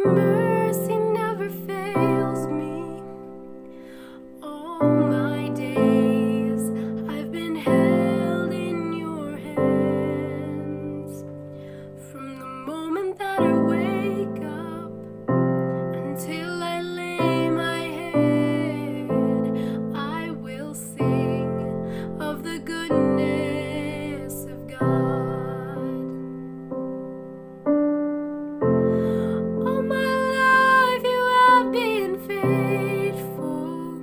mercy never fails me. All my days I've been held in your hands. From the moment that I wake up until I lay my head, I will sing of the goodness of God. All my life you have been faithful.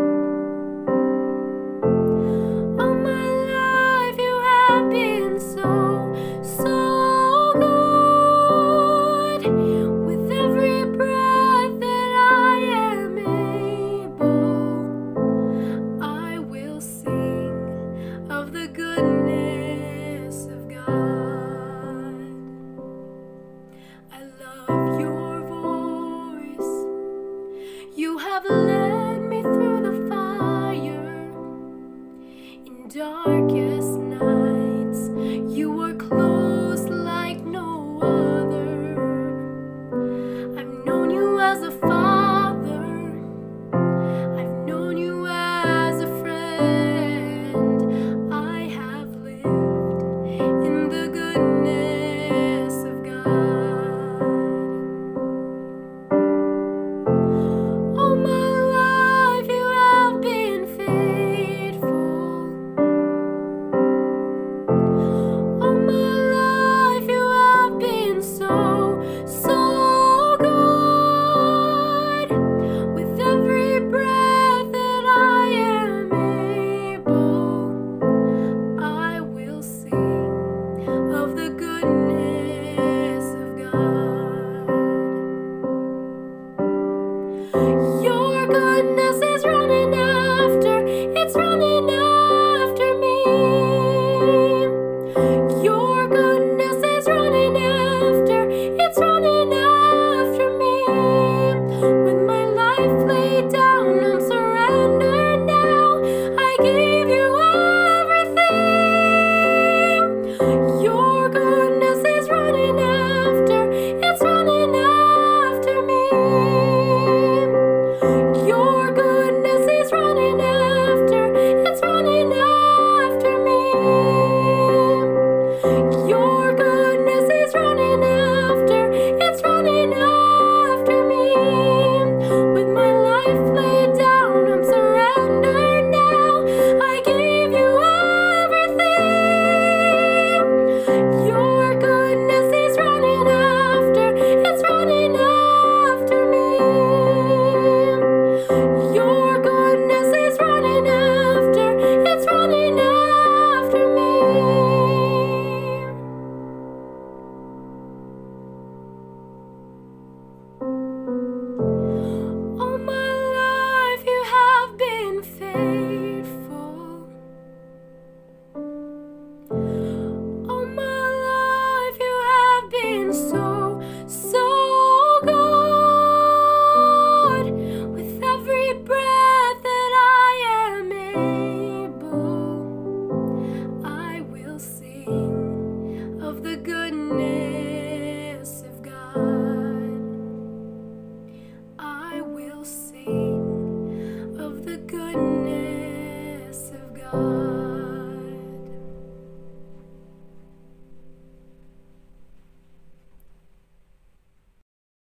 All my life you have been so, so good. With every breath that I am able, I will sing of the goodness